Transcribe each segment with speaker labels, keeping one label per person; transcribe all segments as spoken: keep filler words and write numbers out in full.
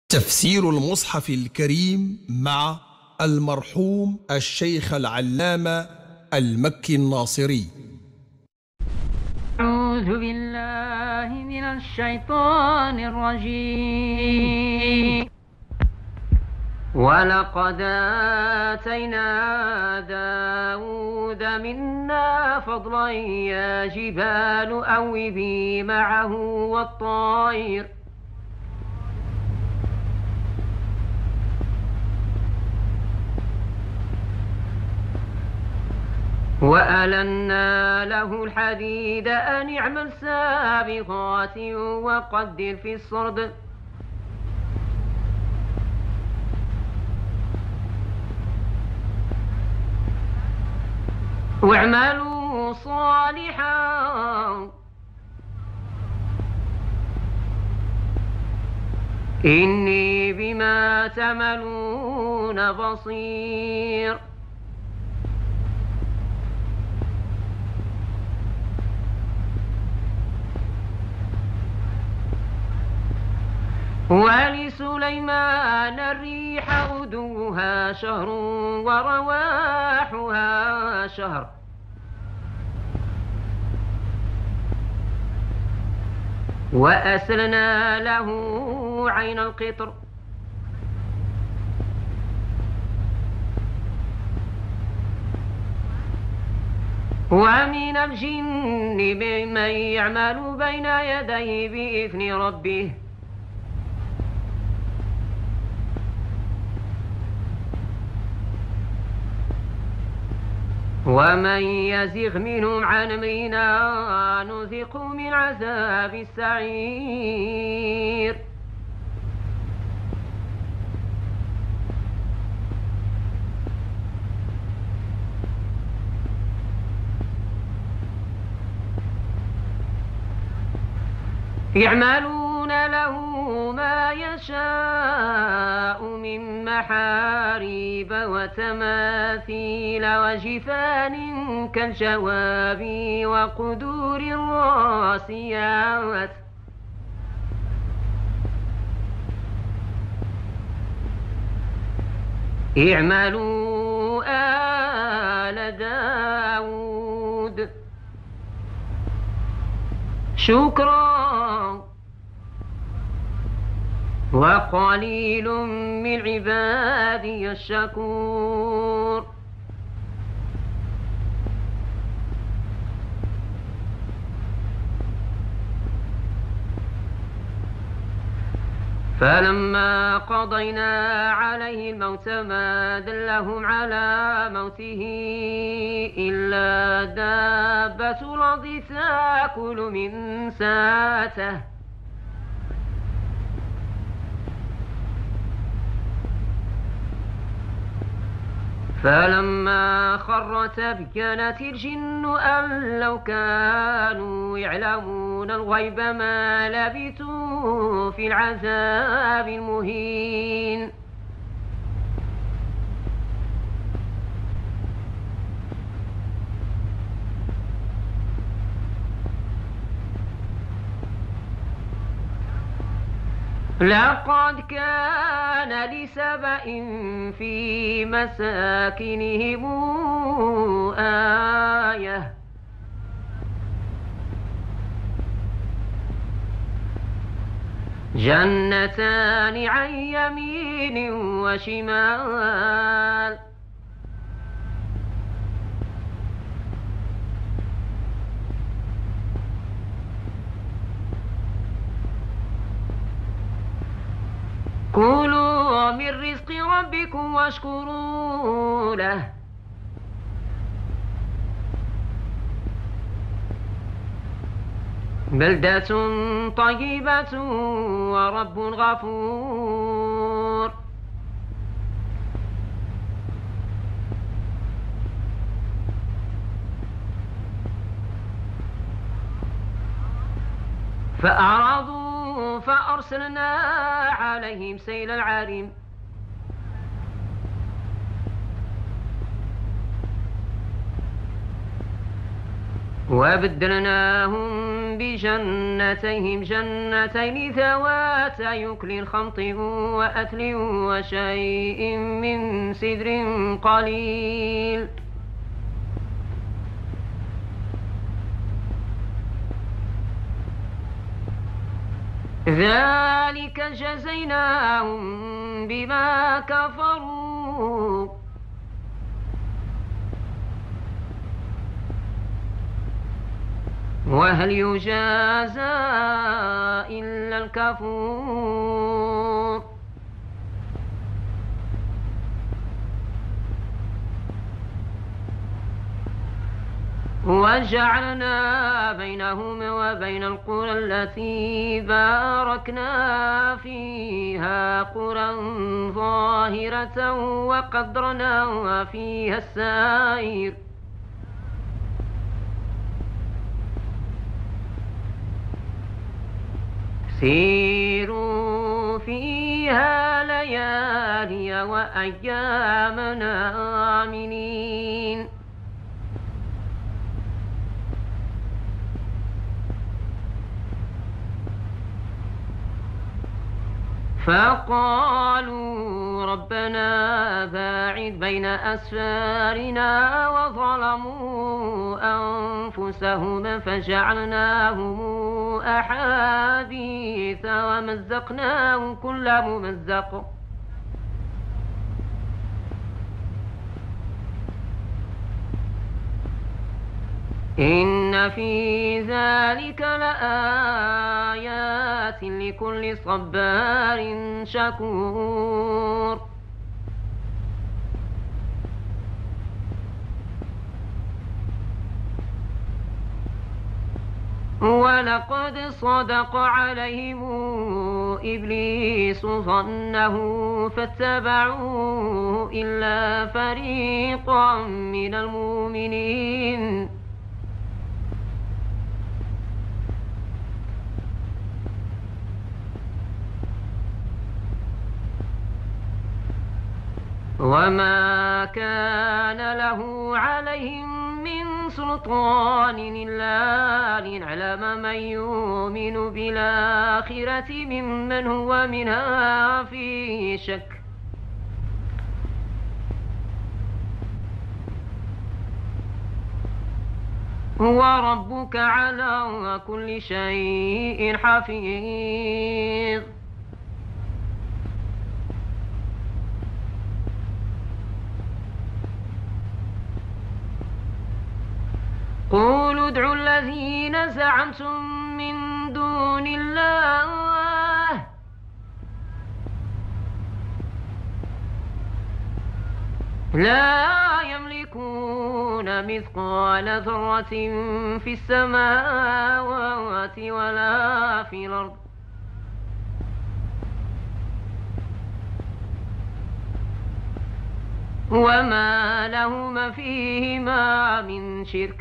Speaker 1: تفسير المصحف الكريم مع المرحوم الشيخ العلامة المكي الناصري.
Speaker 2: أعوذ بالله من الشيطان الرجيم. ولقد آتينا داود منا فضلا يا جبال أوبي معه والطير وألنا له الحديد أن اعمل سابغات وقدر في الصرد واعملوا صالحا إني بما تعملون بصير. ولسليمان الريح غدوها شهر ورواحها شهر وأسلنا له عين القطر ومن الجن من يعمل بين يديه بإذن ربه ومن يزغ منهم عن أمرنا نذقه من عذاب السعير. يعملون له ما يشاء من محاريب وتماثيل وجفان كالجواب وقدور الراسيات اعملوا آل داود شكرا وقليل من عبادي الشكور. فلما قضينا عليه الموت ما دلهم على موته إلا دابة الأرض تأكل من ساته فلما خر تبينت الجن أن لو كانوا يعلمون الغيب ما لبثوا في العذاب المهين. لقد كان لسبأ في مساكنهم آية جنتان عن يمين وشمال كلوا من رزق ربكم واشكروا له بلدة طيبة ورب غفور. فأعرضوا فأرسلنا عليهم سيل العرم وبدلناهم بجنتيهم جنتين ذواتي يكل خمط وأثل وشيء من سدر قليل ذلك جزيناهم بما كفروا وهل يجازى إلا الكفور وجعلنا بينهم وبين القرى التي باركنا فيها قرى ظاهرة وقدرنا فيها السير سيروا فيها ليالي وأيامنا آمنين فقالوا ربنا باعد بين أسفارنا وظلموا أنفسهم فجعلناهم أحاديث ومزقناهم كل ممزق إن في ذلك لآيات لكل صبار شكور ولقد صدق عليهم إبليس ظنه فاتبعوه إلا فريقا من المؤمنين وما كان له عليهم من سلطان إلا لنعلم من يؤمن بالآخرة ممن هو منها في شك وربك على كل شيء حفيظ قولوا ادعوا الذين زعمتم من دون الله لا يملكون مثقال ذرة في السماوات ولا في الأرض وما لهما فيهما من شرك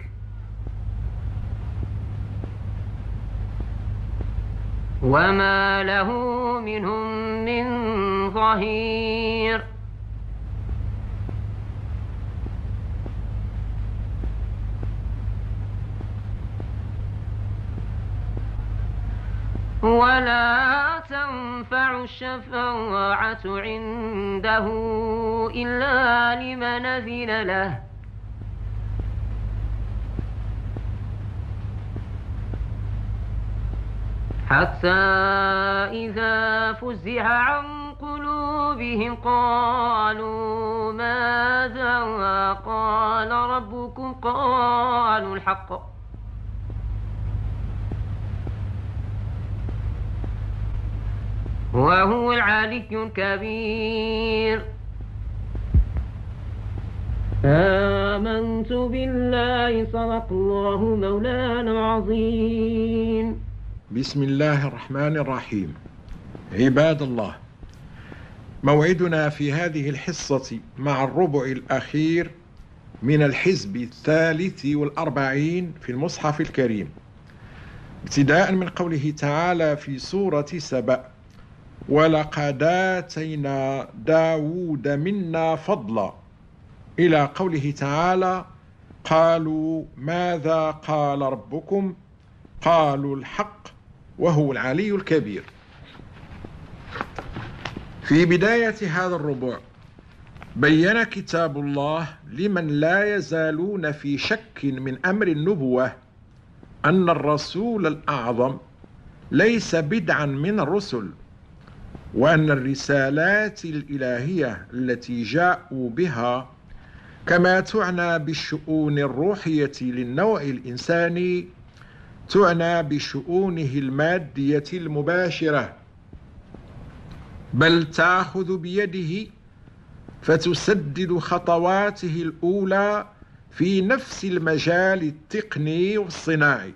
Speaker 2: وما له منهم من ظهير ولا تنفع الشفاعة عنده إلا لمن أذن له حتى إذا فزع عن قلوبهم قالوا ماذا قال ربكم قالوا الحق وهو العلي الكبير آمنت بالله صدق الله مولانا العظيم.
Speaker 3: بسم الله الرحمن الرحيم. عباد الله، موعدنا في هذه الحصة مع الربع الأخير من الحزب الثالث والأربعين في المصحف الكريم، ابتداء من قوله تعالى في سورة سبأ: ولقد آتينا داود منا فضلا، إلى قوله تعالى: قالوا ماذا قال ربكم؟ قالوا الحق وهو العلي الكبير. في بداية هذا الربع بين كتاب الله لمن لا يزالون في شك من أمر النبوة أن الرسول الأعظم ليس بدعا من الرسل، وأن الرسالات الإلهية التي جاءوا بها كما تعنى بالشؤون الروحية للنوع الإنساني تعنى بشؤونه المادية المباشرة، بل تأخذ بيده فتسدد خطواته الأولى في نفس المجال التقني والصناعي.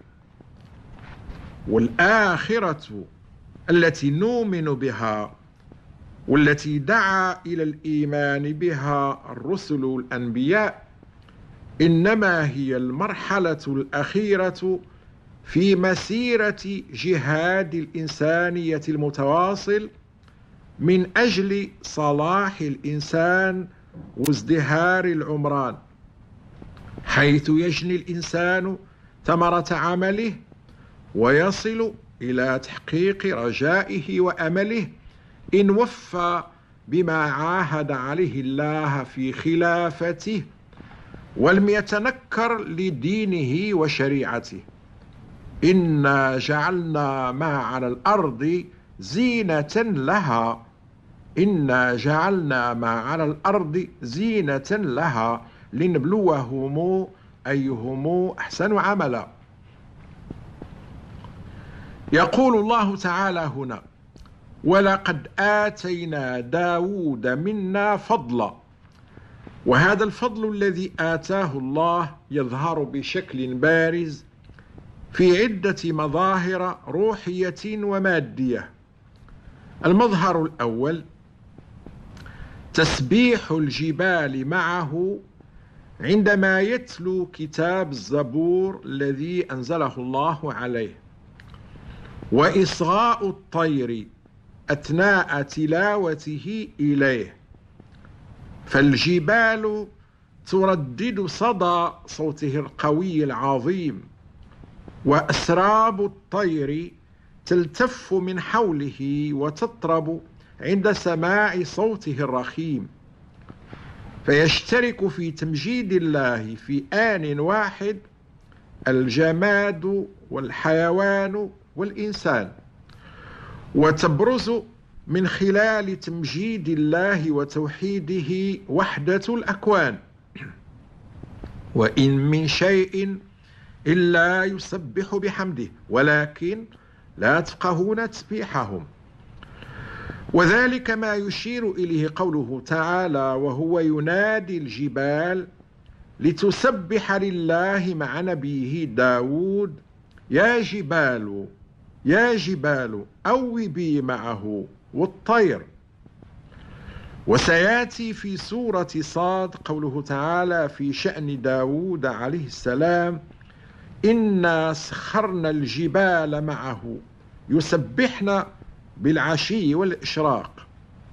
Speaker 3: والآخرة التي نؤمن بها والتي دعا إلى الإيمان بها الرسل الأنبياء إنما هي المرحلة الأخيرة في مسيرة جهاد الإنسانية المتواصل من أجل صلاح الإنسان وازدهار العمران، حيث يجني الإنسان ثمرة عمله ويصل إلى تحقيق رجائه وأمله إن وفى بما عاهد عليه الله في خلافته ولم يتنكر لدينه وشريعته. إنا جعلنا ما على الأرض زينة لها إنا جعلنا ما على الأرض زينة لها لنبلوهم أيهم أحسن عملا. يقول الله تعالى هنا: ولقد آتينا داود منا فضلا. وهذا الفضل الذي آتاه الله يظهر بشكل بارز في عدة مظاهر روحية ومادية. المظهر الأول تسبيح الجبال معه عندما يتلو كتاب الزبور الذي أنزله الله عليه، وإصغاء الطير أثناء تلاوته إليه، فالجبال تردد صدى صوته القوي العظيم، وأسراب الطير تلتف من حوله وتطرب عند سماع صوته الرخيم، فيشترك في تمجيد الله في آن واحد الجماد والحيوان والإنسان، وتبرز من خلال تمجيد الله وتوحيده وحدة الأكوان. وإن من شيء إلا يسبح بحمده ولكن لا تفقهون تسبيحهم. وذلك ما يشير إليه قوله تعالى: وهو ينادي الجبال لتسبح لله مع نبيه داود: يا جبال يا جبال أوبي معه والطير. وسيأتي في سورة صاد قوله تعالى في شأن داود عليه السلام: إنا سخرنا الجبال معه يسبحن بالعشي والإشراق.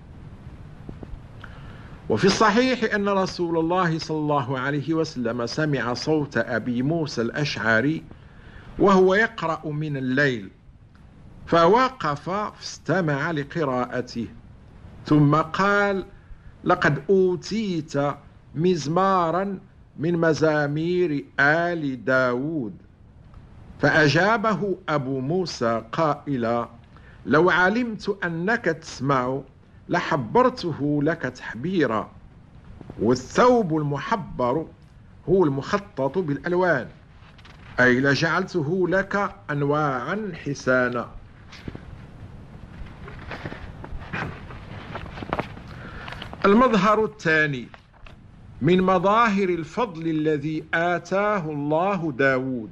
Speaker 3: وفي الصحيح أن رسول الله صلى الله عليه وسلم سمع صوت أبي موسى الأشعري وهو يقرأ من الليل، فوقف فاستمع لقراءته، ثم قال: لقد أوتيت مزمارا من مزامير آل داود. فأجابه أبو موسى قائلا: لو علمت أنك تسمع لحبرته لك تحبيرا. والثوب المحبر هو المخطط بالألوان، أي لجعلته لك أنواعا حسانا. المظهر الثاني من مظاهر الفضل الذي آتاه الله داود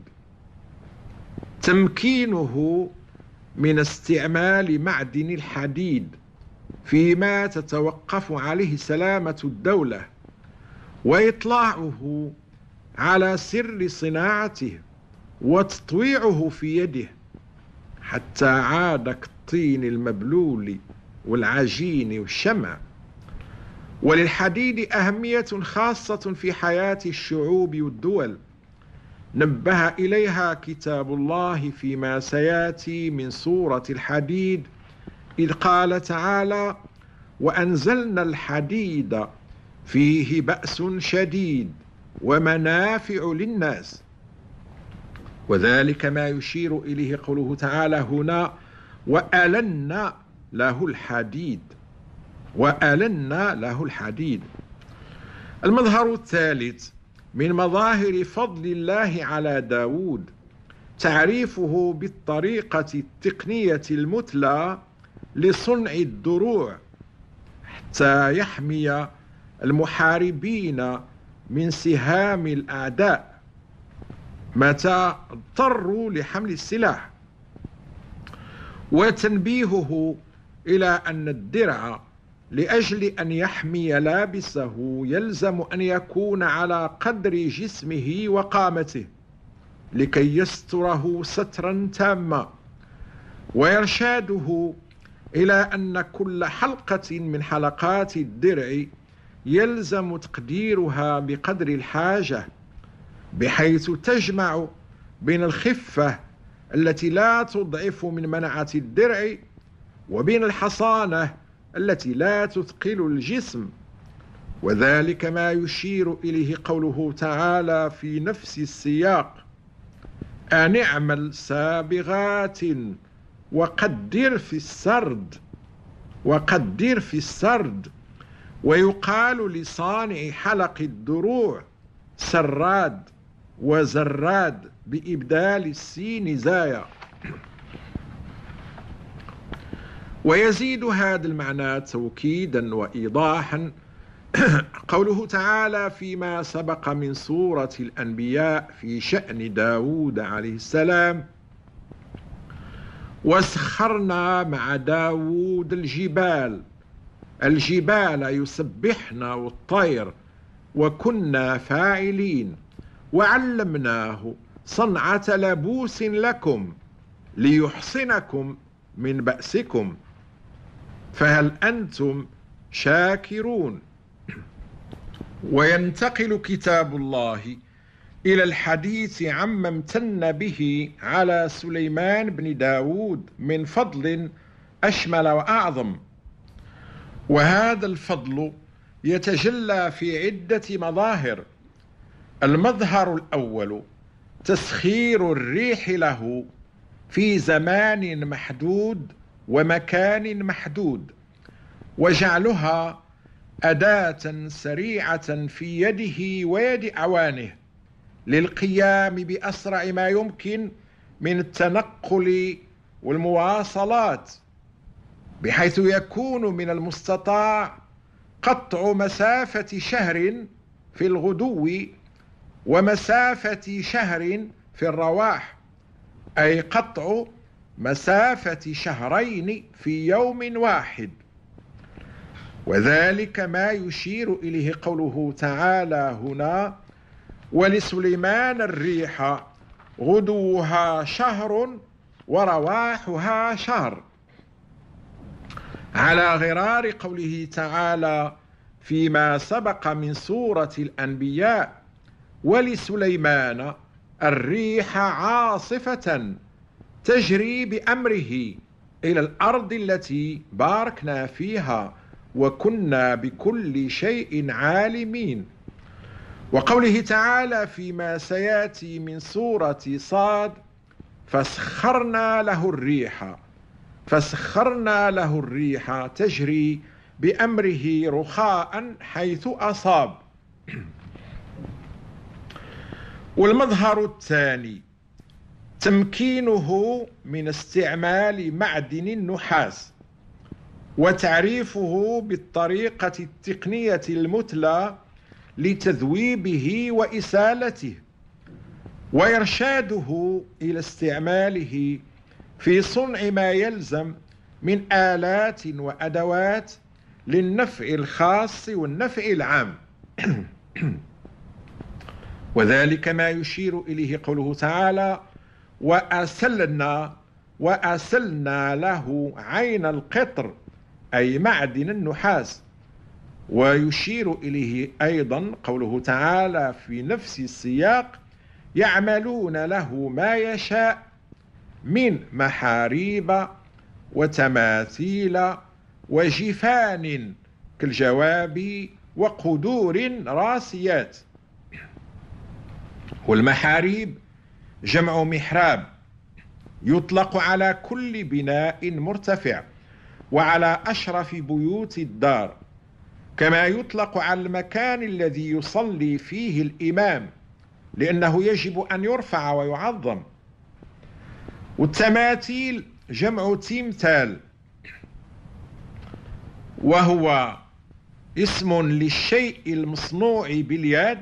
Speaker 3: تمكينه من استعمال معدن الحديد فيما تتوقف عليه سلامة الدولة، وإطلاعه على سر صناعته وتطويعه في يده حتى عاد كالطين المبلول والعجين والشمع. وللحديد أهمية خاصة في حياة الشعوب والدول، نبه إليها كتاب الله فيما سيأتي من سورة الحديد، إذ قال تعالى: وأنزلنا الحديد فيه بأس شديد ومنافع للناس. وذلك ما يشير إليه قوله تعالى هنا: وألنا له الحديد، وألنا له الحديد. المظهر الثالث من مظاهر فضل الله على داود تعريفه بالطريقة التقنية المثلى لصنع الدروع حتى يحمي المحاربين من سهام الأعداء متى اضطروا لحمل السلاح، وتنبيهه إلى أن الدرع لأجل أن يحمي لابسه يلزم أن يكون على قدر جسمه وقامته لكي يستره سترا تاما، ويرشاده إلى أن كل حلقة من حلقات الدرع يلزم تقديرها بقدر الحاجة، بحيث تجمع بين الخفة التي لا تضعف من منعة الدرع وبين الحصانة التي لا تثقل الجسم. وذلك ما يشير إليه قوله تعالى في نفس السياق: أن اعمل سابغات وقدر في السرد، وقدر في السرد. ويقال لصانع حلق الدروع سراد وزراد بإبدال السين زايا. ويزيد هذا المعنى توكيدا وإيضاحا قوله تعالى فيما سبق من سورة الأنبياء في شأن داود عليه السلام: وسخرنا مع داود الجبال، الجبال يسبحن والطير وكنا فاعلين، وعلمناه صنعة لبوس لكم ليحصنكم من بأسكم فهل أنتم شاكرون. وينتقل كتاب الله إلى الحديث عما امتن به على سليمان بن داود من فضل أشمل وأعظم، وهذا الفضل يتجلى في عدة مظاهر. المظهر الأول تسخير الريح له في زمان محدود ومكان محدود، وجعلها أداة سريعة في يده ويد أعوانه للقيام بأسرع ما يمكن من التنقل والمواصلات، بحيث يكون من المستطاع قطع مسافة شهر في الغدو ومسافة شهر في الرواح، أي قطع مسافة شهرين في يوم واحد. وذلك ما يشير إليه قوله تعالى هنا: ولسليمان الريح غدوها شهر ورواحها شهر، على غرار قوله تعالى فيما سبق من سورة الأنبياء: ولسليمان الريح عاصفة تجري بأمره إلى الأرض التي باركنا فيها وكنا بكل شيء عالمين. وقوله تعالى فيما سيأتي من سورة صاد: فسخرنا له الريح، فسخرنا له الريح تجري بأمره رخاء حيث أصاب. والمظهر الثاني تمكينه من استعمال معدن النحاس، وتعريفه بالطريقة التقنية المثلى لتذويبه وإسالته، وإرشاده إلى استعماله في صنع ما يلزم من آلات وأدوات للنفع الخاص والنفع العام. وذلك ما يشير إليه قوله تعالى: وأسلنا وأسلنا له عين القطر، أي معدن النحاس، ويشير إليه أيضا قوله تعالى في نفس السياق: يعملون له ما يشاء من محاريب وتماثيل وجفان كالجواب وقدور راسيات. والمحاريب جمع محراب، يطلق على كل بناء مرتفع وعلى أشرف بيوت الدار، كما يطلق على المكان الذي يصلي فيه الإمام، لأنه يجب أن يرفع ويعظم. والتماثيل جمع تمثال، وهو اسم للشيء المصنوع باليد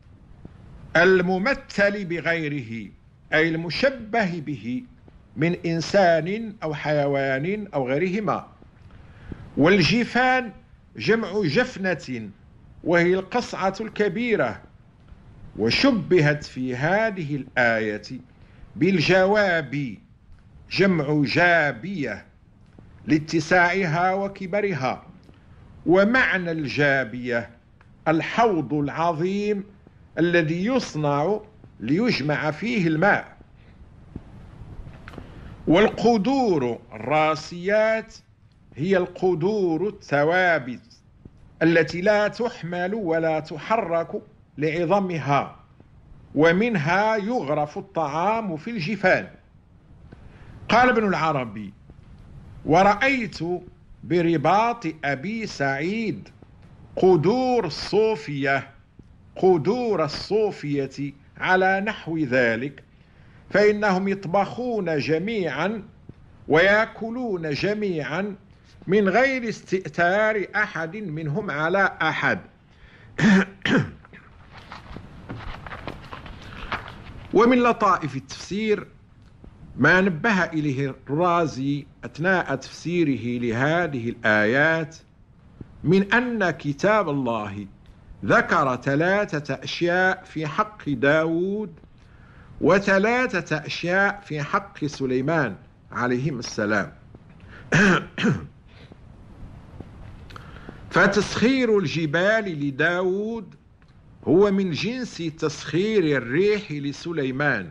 Speaker 3: الممثل بغيره، أي المشبه به من إنسان أو حيوان أو غيرهما. والجفان جمع جفنة، وهي القصعة الكبيرة، وشبهت في هذه الآية بالجواب جمع جابية لاتساعها وكبرها. ومعنى الجابية الحوض العظيم الذي يصنع ليجمع فيه الماء. والقدور الراسيات هي القدور الثوابت التي لا تحمل ولا تحرك لعظمها، ومنها يغرف الطعام في الجفان. قال ابن العربي: ورأيت برباط أبي سعيد قدور الصوفية قدور الصوفية على نحو ذلك، فإنهم يطبخون جميعا ويأكلون جميعا من غير استئثار أحد منهم على أحد. ومن لطائف التفسير ما نبه إليه الرازي أثناء تفسيره لهذه الآيات من أن كتاب الله ذكر ثلاثة أشياء في حق داود وثلاثة أشياء في حق سليمان عليهم السلام. فتسخير الجبال لداود هو من جنس تسخير الريح لسليمان،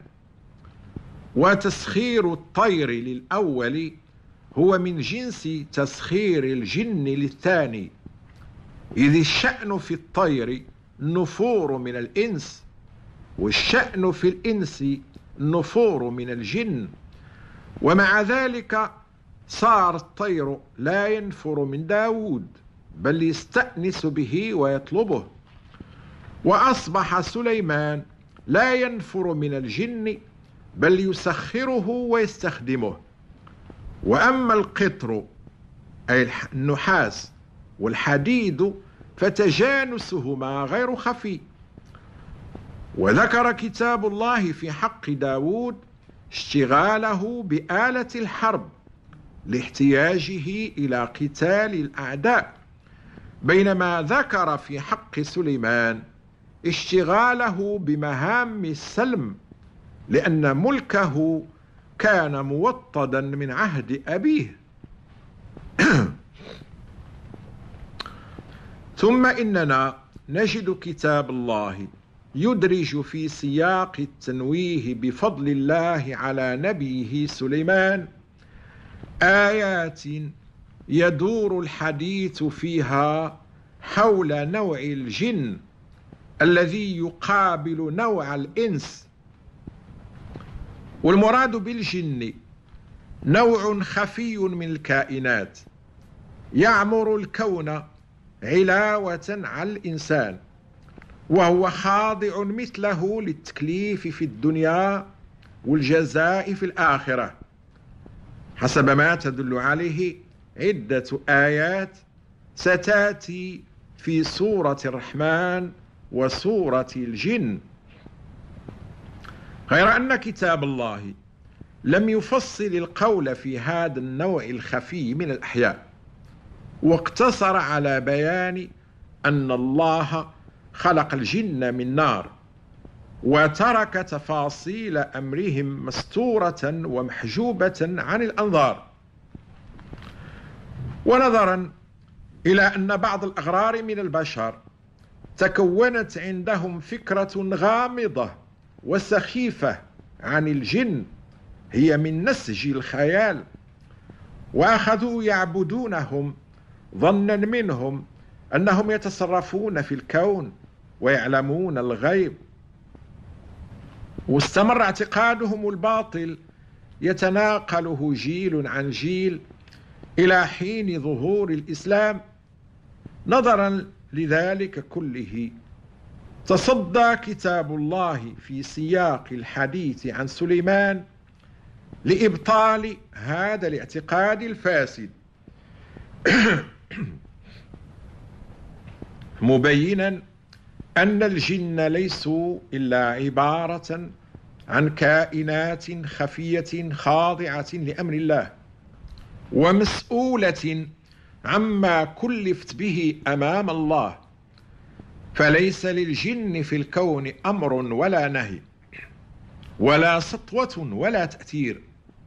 Speaker 3: وتسخير الطير للأول هو من جنس تسخير الجن للثاني، إذ الشأن في الطير النفور من الإنس، والشأن في الإنس النفور من الجن. ومع ذلك صار الطير لا ينفر من داود، بل يستأنس به ويطلبه. وأصبح سليمان لا ينفر من الجن، بل يسخره ويستخدمه. وأما القطر أي النحاس والحديد فتجانسهما غير خفي. وذكر كتاب الله في حق داود اشتغاله بآلة الحرب لاحتياجه إلى قتال الأعداء، بينما ذكر في حق سليمان اشتغاله بمهام السلم، لأن ملكه كان موطدا من عهد أبيه. ثم إننا نجد كتاب الله يدرج في سياق التنويه بفضل الله على نبيه سليمان آيات يدور الحديث فيها حول نوع الجن الذي يقابل نوع الإنس. والمراد بالجن نوع خفي من الكائنات يعمر الكون علاوة على الإنسان، وهو خاضع مثله للتكليف في الدنيا والجزاء في الآخرة، حسب ما تدل عليه عدة آيات ستأتي في سورة الرحمن وسورة الجن. غير أن كتاب الله لم يفصل القول في هذا النوع الخفي من الأحياء، واقتصر على بيان أن الله خلق الجن من نار، وترك تفاصيل أمرهم مستورة ومحجوبة عن الأنظار. ونظرا إلى أن بعض الأغرار من البشر تكونت عندهم فكرة غامضة وسخيفة عن الجن هي من نسج الخيال، وأخذوا يعبدونهم ظنا منهم أنهم يتصرفون في الكون ويعلمون الغيب، واستمر اعتقادهم الباطل يتناقله جيل عن جيل إلى حين ظهور الإسلام. نظرا لذلك كله تصدى كتاب الله في سياق الحديث عن سليمان لإبطال هذا الاعتقاد الفاسد، مبينا أن الجن ليسوا إلا عبارة عن كائنات خفية خاضعة لأمر الله ومسؤولة عما كلفت به أمام الله، فليس للجن في الكون أمر ولا نهي ولا سطوة ولا تأثير.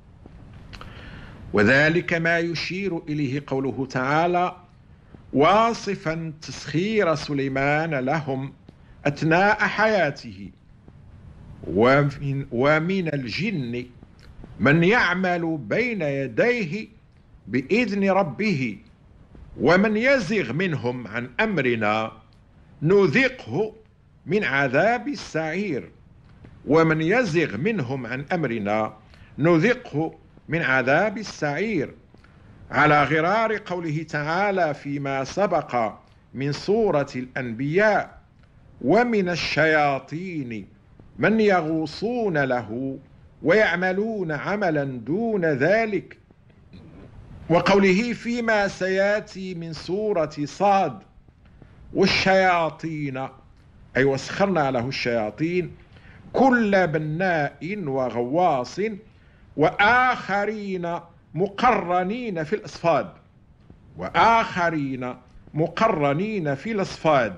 Speaker 3: وذلك ما يشير إليه قوله تعالى واصفا تسخير سليمان لهم أثناء حياته: ومن, ومن الجن من يعمل بين يديه بإذن ربه ومن يزغ منهم عن أمرنا نذقه من عذاب السعير ومن يزغ منهم عن أمرنا نذقه من عذاب السعير، على غرار قوله تعالى فيما سبق من سورة الأنبياء: ومن الشياطين من يغوصون له ويعملون عملا دون ذلك، وقوله فيما سياتي من سورة صاد: والشياطين أي وسخرنا له الشياطين كل بناء وغواص وآخرين مقرنين في الأصفاد وآخرين مقرنين في الأصفاد.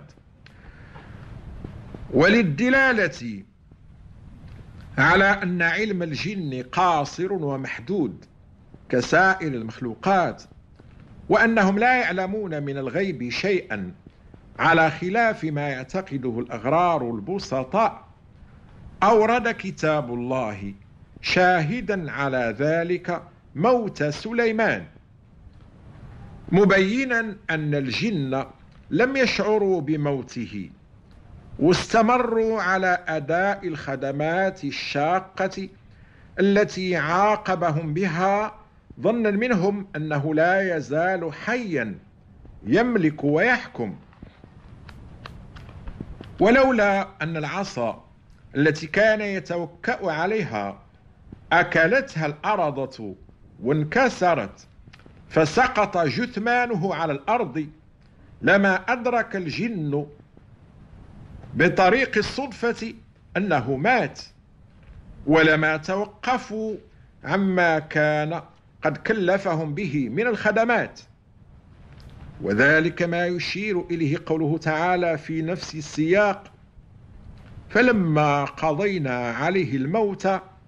Speaker 3: وللدلالة على أن علم الجن قاصر ومحدود كسائر المخلوقات، وأنهم لا يعلمون من الغيب شيئا على خلاف ما يعتقده الأغرار البسطاء، أورد كتاب الله شاهدا على ذلك موت سليمان، مبينا أن الجن لم يشعروا بموته واستمروا على أداء الخدمات الشاقة التي عاقبهم بها ظنا منهم أنه لا يزال حيا يملك ويحكم. ولولا أن العصا التي كان يتوكأ عليها أكلتها الأرضة وانكسرت فسقط جثمانه على الأرض لما أدرك الجن بطريق الصدفة أنه مات، ولما توقفوا عما كان قد كلفهم به من الخدمات. وذلك ما يشير إليه قوله تعالى في نفس السياق: فلما قضينا عليه الموت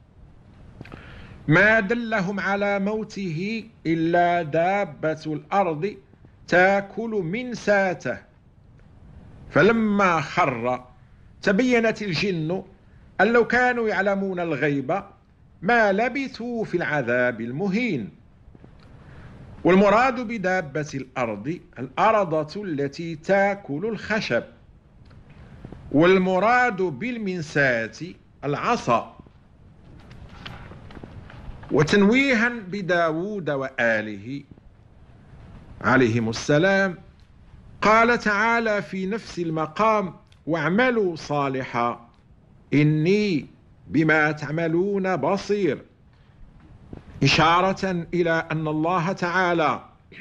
Speaker 3: ما دلهم على موته إلا دابة الأرض تاكل من ساته، فلما خر تبينت الجن أن لو كانوا يعلمون الغيب ما لبثوا في العذاب المهين. والمراد بدابة الأرض الأرضة التي تاكل الخشب، والمراد بالمنسات العصا. وتنويها بداود وآله عليهم السلام قال تعالى في نفس المقام: واعملوا صالحا إني بما تعملون بصير، إشارة إلى أن الله تعالى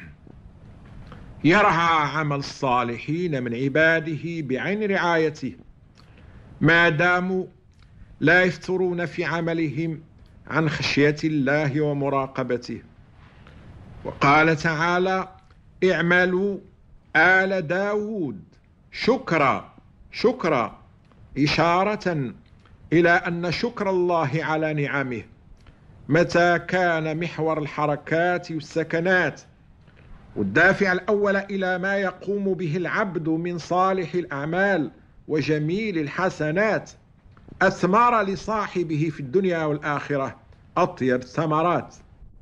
Speaker 3: يرعى عمل الصالحين من عباده بعين رعايته ما داموا لا يفترون في عملهم عن خشية الله ومراقبته. وقال تعالى: اعملوا آل داود شكرا شكرا، إشارة إلى أن شكر الله على نعمه متى كان محور الحركات والسكنات والدافع الأول إلى ما يقوم به العبد من صالح الأعمال وجميل الحسنات أثمر لصاحبه في الدنيا والآخرة أطيب الثمرات.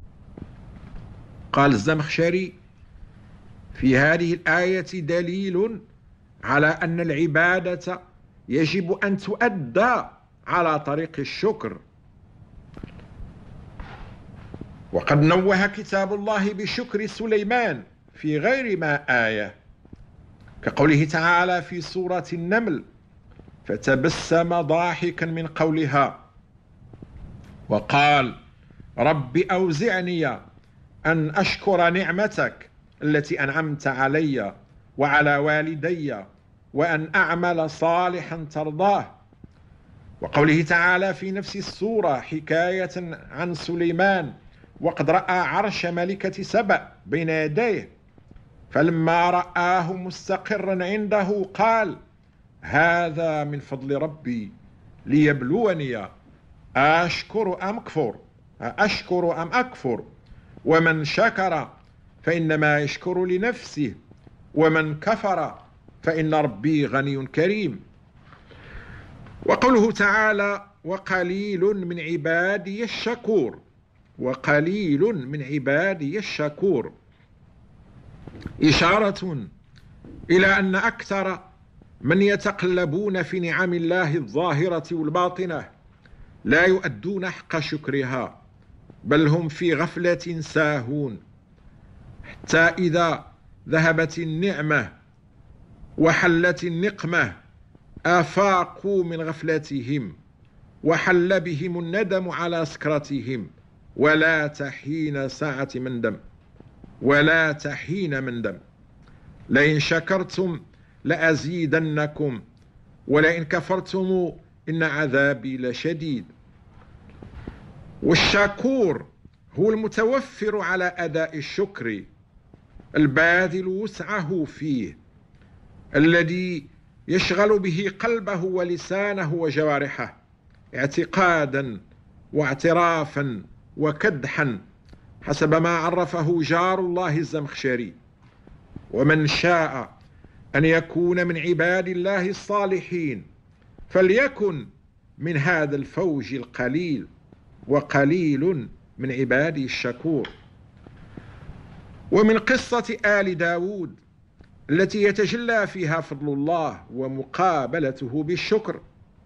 Speaker 3: قال الزمخشري: في هذه الآية دليل على أن العبادة يجب أن تؤدى على طريق الشكر. وقد نوه كتاب الله بشكر سليمان في غير ما آية، كقوله تعالى في سورة النمل: فتبسم ضاحكا من قولها وقال رب أوزعني أن أشكر نعمتك التي أنعمت علي وعلى والدي وأن أعمل صالحا ترضاه. وقوله تعالى في نفس السورة حكاية عن سليمان: وقد رأى عرش ملكة سبأ بين يديه فلما رآه مستقرا عنده قال هذا من فضل ربي ليبلوني أشكر أم أكفر أشكر أم أكفر ومن شكر فإنما يشكر لنفسه ومن كفر فإن ربي غني كريم. وقوله تعالى وقليل من عبادي الشكور، وقليل من عبادي الشكور، إشارة إلى أن أكثر من يتقلبون في نعم الله الظاهرة والباطنة لا يؤدون حق شكرها، بل هم في غفلة ساهون، حتى إذا ذهبت النعمة وحلت النقمة آفاقوا من غفلتهم وحل بهم الندم على سكرتهم ولا تحين ساعة مندم ولا تحين مندم لئن شكرتم لأزيدنكم ولئن كفرتم إن عذابي لشديد. والشكور هو المتوفر على أداء الشكر الباذل وسعه فيه، الذي يشغل به قلبه ولسانه وجوارحه اعتقادا واعترافا وكدحا حسب ما عرفه جار الله الزمخشري. ومن شاء أن يكون من عباد الله الصالحين فليكن من هذا الفوج القليل، وقليل من عبادي الشكور. ومن قصة آل داود التي يتجلى فيها فضل الله ومقابلته بالشكر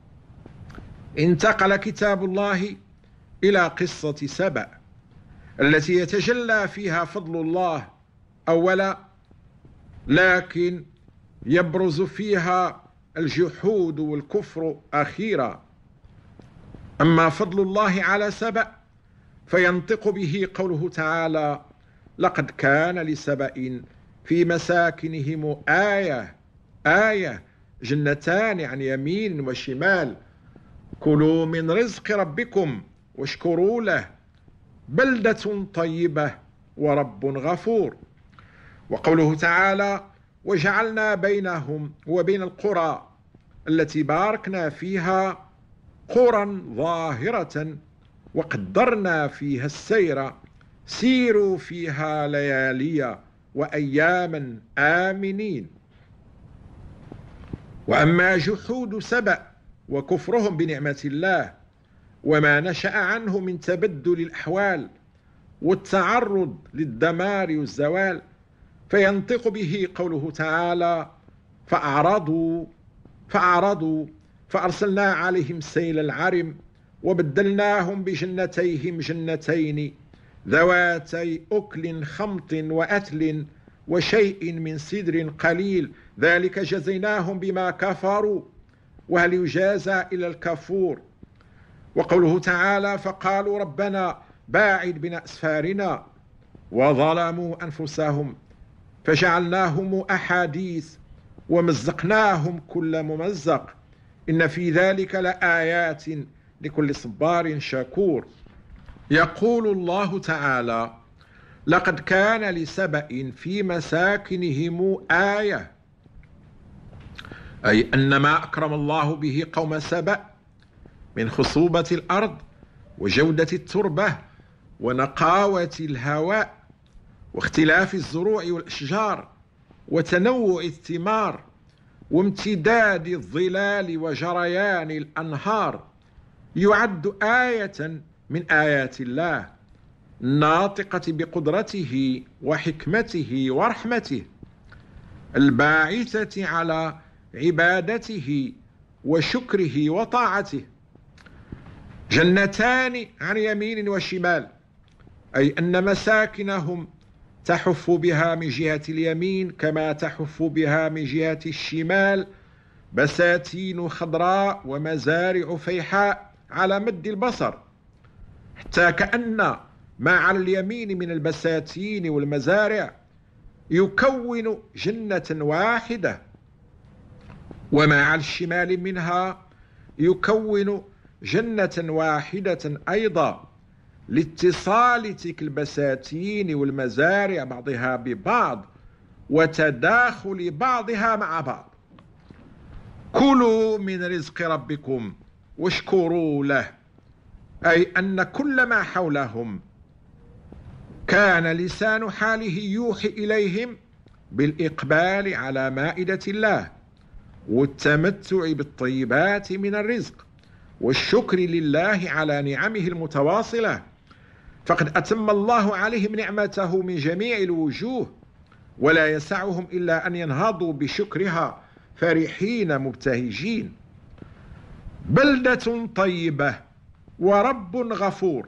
Speaker 3: انتقل كتاب الله إلى قصة سبأ التي يتجلى فيها فضل الله أولا، لكن يبرز فيها الجحود والكفر أخيرا. أما فضل الله على سبأ فينطق به قوله تعالى لقد كان لسبأ في مساكنهم آية آية جنتان عن يمين وشمال كلوا من رزق ربكم واشكروا له بلدة طيبة ورب غفور. وقوله تعالى وجعلنا بينهم وبين القرى التي باركنا فيها قرى ظاهرة وقدرنا فيها السير سيروا فيها ليالي وأياما آمنين. وأما جحود سبأ وكفرهم بنعمة الله وما نشأ عنه من تبدل الأحوال والتعرض للدمار والزوال فينطق به قوله تعالى فأعرضوا فأعرضوا فأرسلنا عليهم سيل العرم وبدلناهم بجنتيهم جنتين ذواتي أكل خمط وأثل وشيء من سدر قليل ذلك جزيناهم بما كفروا وهل يجازى إلى الكفور. وقوله تعالى فقالوا ربنا باعد بين أسفارنا وظلموا أنفسهم فجعلناهم أحاديث ومزقناهم كل ممزق إن في ذلك لآيات لكل صبار شكور. يقول الله تعالى لقد كان لسبأ في مساكنهم آية، أي أن ما أكرم الله به قوم سبأ من خصوبة الأرض وجودة التربة ونقاوة الهواء واختلاف الزروع والأشجار وتنوع الثمار وامتداد الظلال وجريان الأنهار يعد آية من آيات الله الناطقة بقدرته وحكمته ورحمته الباعثة على عبادته وشكره وطاعته. جنتان عن يمين وشمال، أي أن مساكنهم تحف بها من جهة اليمين كما تحف بها من جهة الشمال بساتين خضراء ومزارع فيحاء على مد البصر، حتى كأن ما على اليمين من البساتين والمزارع يكون جنة واحدة، وما على الشمال منها يكون جنة واحدة أيضا، لاتصال تلك البساتين والمزارع بعضها ببعض وتداخل بعضها مع بعض. كلوا من رزق ربكم واشكروا له، أي أن كل ما حولهم كان لسان حاله يوحي إليهم بالإقبال على مائدة الله والتمتع بالطيبات من الرزق والشكر لله على نعمه المتواصلة، فقد أتم الله عليهم نعمته من جميع الوجوه، ولا يسعهم إلا أن ينهضوا بشكرها فرحين مبتهجين. بلدة طيبة ورب غفور،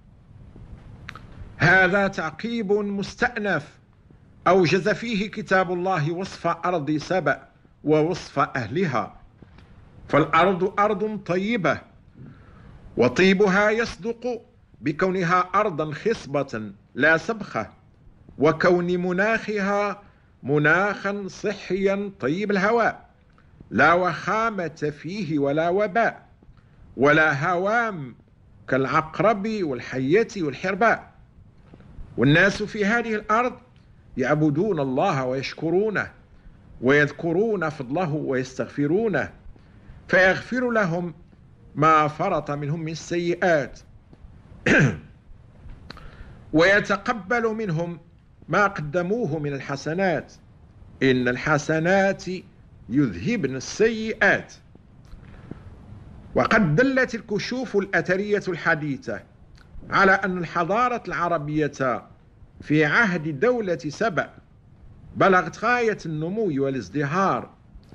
Speaker 3: هذا تعقيب مستأنف أوجز فيه كتاب الله وصف أرض سبأ ووصف أهلها. فالأرض أرض طيبة، وطيبها يصدق بكونها أرضا خصبة لا سبخة، وكون مناخها مناخا صحيا طيب الهواء، لا وخامة فيه ولا وباء ولا هوام كالعقرب والحية والحرباء. والناس في هذه الأرض يعبدون الله ويشكرونه ويذكرون فضله ويستغفرونه، فيغفر لهم ما فرط منهم من السيئات ويتقبل منهم ما قدموه من الحسنات، إن الحسنات يذهبن السيئات. وقد دلت الكشوف الأثرية الحديثة على أن الحضارة العربية في عهد دولة سبأ بلغت غاية النمو والازدهار،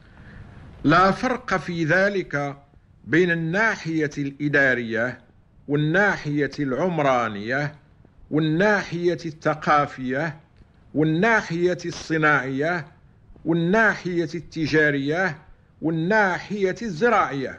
Speaker 3: لا فرق في ذلك بين الناحية الإدارية والناحية العمرانية والناحية الثقافية والناحية الصناعية والناحية التجارية والناحية الزراعية.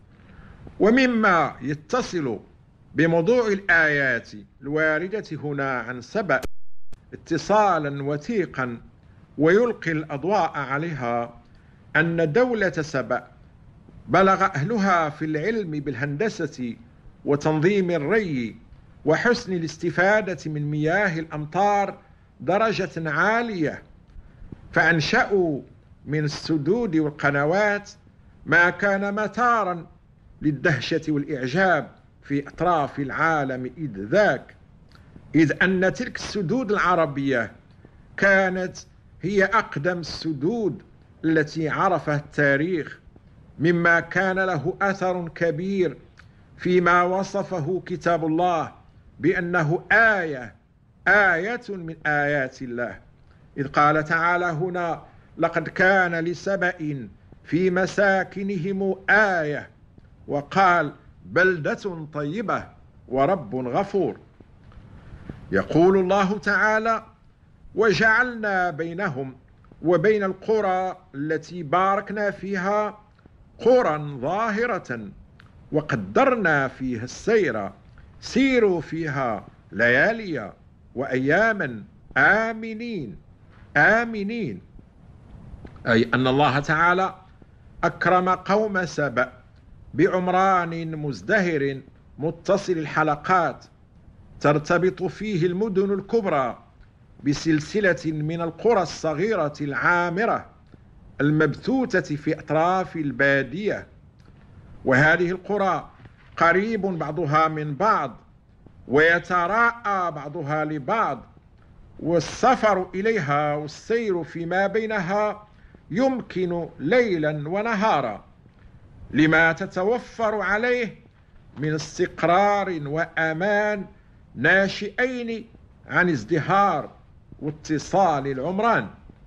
Speaker 3: ومما يتصل بموضوع الآيات الواردة هنا عن سبأ اتصالا وثيقا ويلقي الأضواء عليها أن دولة سبأ بلغ أهلها في العلم بالهندسة وتنظيم الري وحسن الاستفادة من مياه الأمطار درجة عالية، فأنشأوا من السدود والقنوات ما كان مثارا للدهشة والإعجاب في أطراف العالم إذ ذاك، إذ أن تلك السدود العربية كانت هي أقدم السدود التي عرفها التاريخ، مما كان له أثر كبير فيما وصفه كتاب الله بأنه آية آية من آيات الله، إذ قال تعالى هنا: لقد كان لسبأ في مساكنهم آية، وقال: بلدة طيبة ورب غفور. يقول الله تعالى: وجعلنا بينهم وبين القرى التي باركنا فيها قرى ظاهرة وقدرنا فيها السير سيروا فيها ليالي وأياما آمنين آمنين، أي أن الله تعالى أكرم قوم سبأ بعمران مزدهر متصل الحلقات ترتبط فيه المدن الكبرى بسلسلة من القرى الصغيرة العامرة المبثوثة في أطراف البادية، وهذه القرى قريب بعضها من بعض ويتراءى بعضها لبعض، والسفر إليها والسير فيما بينها يمكن ليلا ونهارا، لما تتوفر عليه من استقرار وأمان ناشئين عن ازدهار واتصال العمران.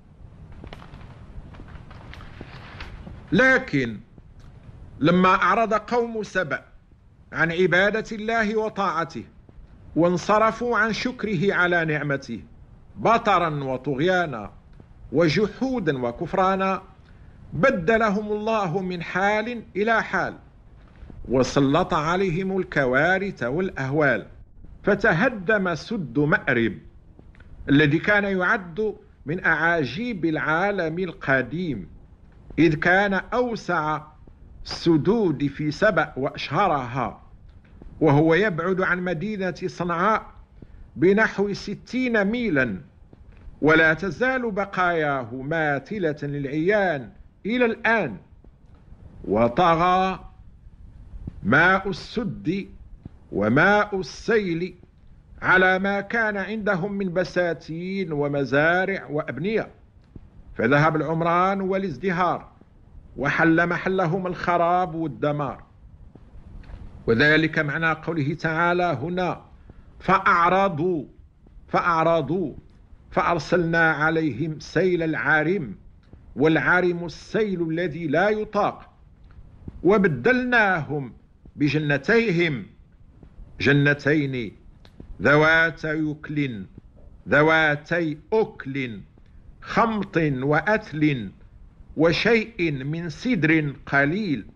Speaker 3: لكن لما أعرض قوم سبأ عن عبادة الله وطاعته وانصرفوا عن شكره على نعمته بطرا وطغيانا وجحودا وكفرانا، بدلهم الله من حال إلى حال وسلط عليهم الكوارث والأهوال، فتهدم سد مأرب الذي كان يعد من أعاجيب العالم القديم، إذ كان أوسع السدود في سبأ وأشهرها، وهو يبعد عن مدينة صنعاء بنحو ستين ميلا، ولا تزال بقاياه ماثلة للعيان إلى الآن. وطغى ماء السد وماء السيل على ما كان عندهم من بساتين ومزارع وأبنية، فذهب العمران والازدهار وحل محلهم الخراب والدمار. وذلك معنى قوله تعالى هنا فأعرضوا فأعرضوا فأرسلنا عليهم سيل العارم، والعارم السيل الذي لا يطاق، وبدلناهم بجنتيهم جنتين ذواتي أكل ذواتي أكل خمط وأثل وشيء من سدر قليل.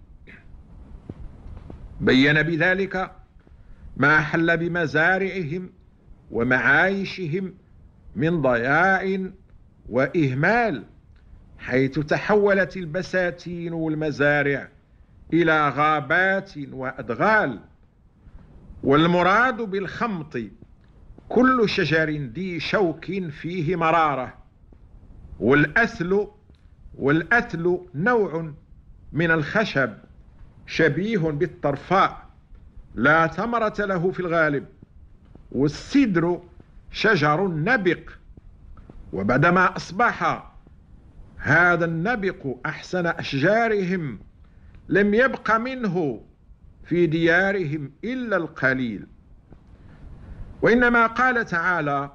Speaker 3: بين بذلك ما حل بمزارعهم ومعايشهم من ضياع وإهمال، حيث تحولت البساتين والمزارع إلى غابات وأدغال. والمراد بالخمط كل شجر ذي شوك فيه مرارة، والأثل والأثل نوع من الخشب شبيه بالطرفاء لا ثمرة له في الغالب، والسدر شجر نبق، وبعدما أصبح هذا النبق أحسن أشجارهم لم يبق منه في ديارهم إلا القليل. وإنما قال تعالى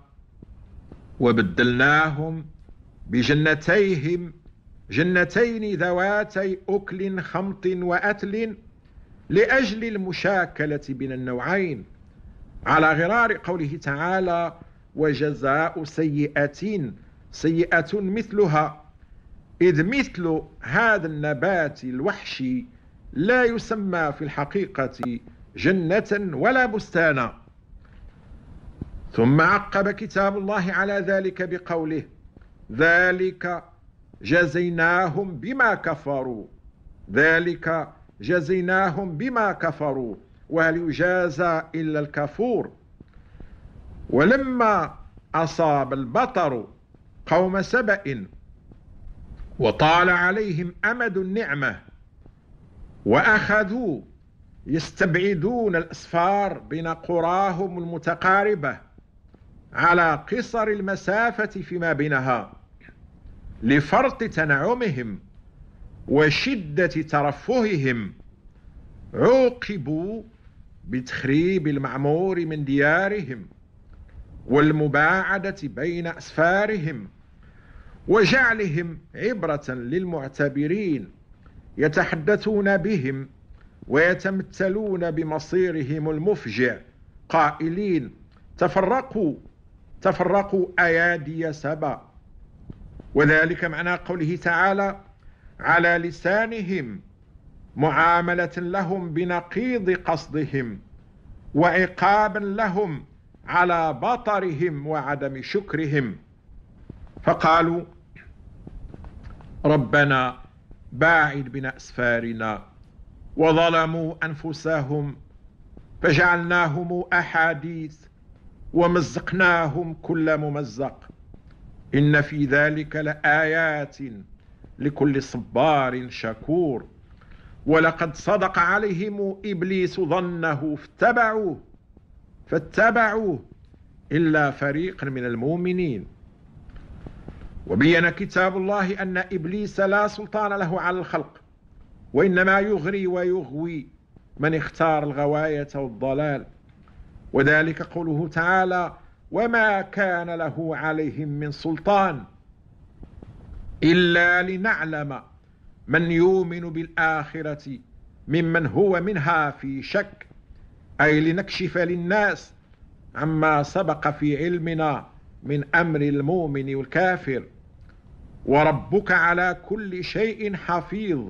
Speaker 3: وبدلناهم بجنتيهم جنتين ذواتي أكل خمط وأثل لأجل المشاكلة بين النوعين، على غرار قوله تعالى وجزاء سيئة سيئة مثلها، إذ مثل هذا النبات الوحشي لا يسمى في الحقيقة جنة ولا بستانا. ثم عقب كتاب الله على ذلك بقوله ذلك جزيناهم بما كفروا ذلك جزيناهم بما كفروا وهل يجازى إلا الكفور. ولما أصاب البطر قوم سبأ وطال عليهم أمد النعمة وأخذوا يستبعدون الأسفار بين قراهم المتقاربة على قصر المسافة فيما بينها لفرط تنعمهم وشدة ترفههم، عوقبوا بتخريب المعمور من ديارهم والمباعدة بين أسفارهم وجعلهم عبرة للمعتبرين يتحدثون بهم ويتمثلون بمصيرهم المفجع قائلين تفرقوا تفرقوا أيادي سبأ. وذلك معنى قوله تعالى على لسانهم معاملة لهم بنقيض قصدهم وعقابا لهم على بطرهم وعدم شكرهم، فقالوا ربنا باعد بين أسفارنا وظلموا أنفسهم فجعلناهم أحاديث ومزقناهم كل ممزق إن في ذلك لآيات لكل صبار شكور. ولقد صدق عليهم إبليس ظنه فاتبعوه فاتبعوه إلا فريقا من المؤمنين. وبين كتاب الله أن إبليس لا سلطان له على الخلق، وإنما يغري ويغوي من اختار الغواية والضلال، وذلك قوله تعالى: وما كان له عليهم من سلطان إلا لنعلم من يؤمن بالآخرة ممن هو منها في شك، أي لنكشف للناس عما سبق في علمنا من أمر المؤمن والكافر. وربك على كل شيء حفيظ.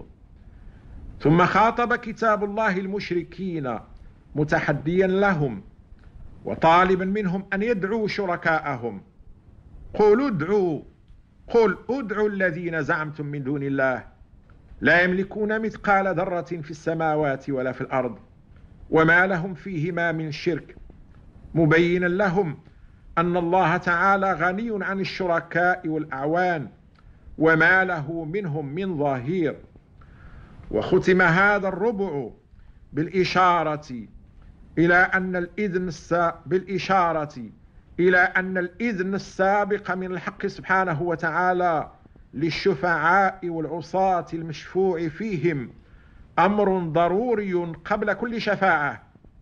Speaker 3: ثم خاطب كتاب الله المشركين متحديا لهم وطالبا منهم أن يدعوا شركاءهم. قل ادعوا قل ادعوا الذين زعمتم من دون الله لا يملكون مثقال ذرة في السماوات ولا في الأرض وما لهم فيهما من شرك، مبينا لهم أن الله تعالى غني عن الشركاء والأعوان وما له منهم من ظهير. وختم هذا الربع بالإشارة إلى أن الإذن بالإشارة إلى أن الإذن السابق من الحق سبحانه وتعالى للشفعاء والعصاة المشفوع فيهم أمر ضروري قبل كل شفاعة،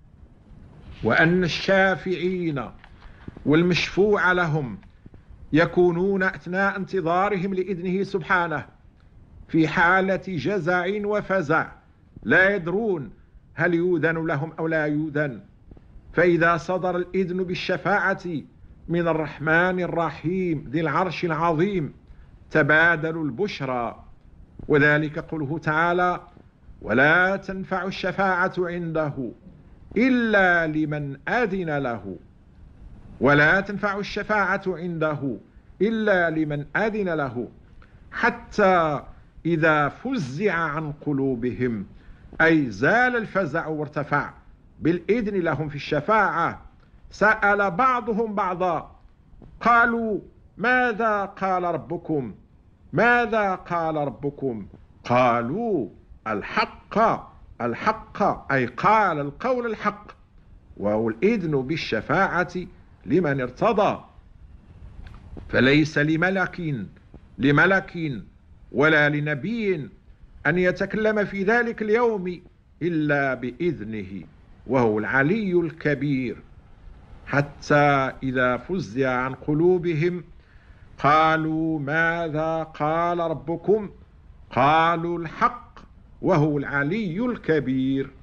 Speaker 3: وأن الشافعين والمشفوع لهم يكونون أثناء انتظارهم لإذنه سبحانه في حالة جزع وفزع، لا يدرون هل يؤذن لهم أو لا يؤذن. فإذا صدر الإذن بالشفاعة من الرحمن الرحيم ذي العرش العظيم تبادلوا البشرى، وذلك قوله تعالى: ولا تنفع الشفاعة عنده إلا لمن أذن له ولا تنفع الشفاعة عنده إلا لمن أذن له حتى إذا فزع عن قلوبهم، أي زال الفزع وارتفع بالإذن لهم في الشفاعة، سأل بعضهم بعضا قالوا: ماذا قال ربكم ماذا قال ربكم قالوا: الحق الحق أي قال القول الحق، وهو الإذن بالشفاعة لمن ارتضى. فليس لملك لملك ولا لنبي أن يتكلم في ذلك اليوم إلا بإذنه، وهو العلي الكبير. حتى إذا فزع عن قلوبهم قالوا: ماذا قال ربكم قالوا: الحق وهو العلي الكبير.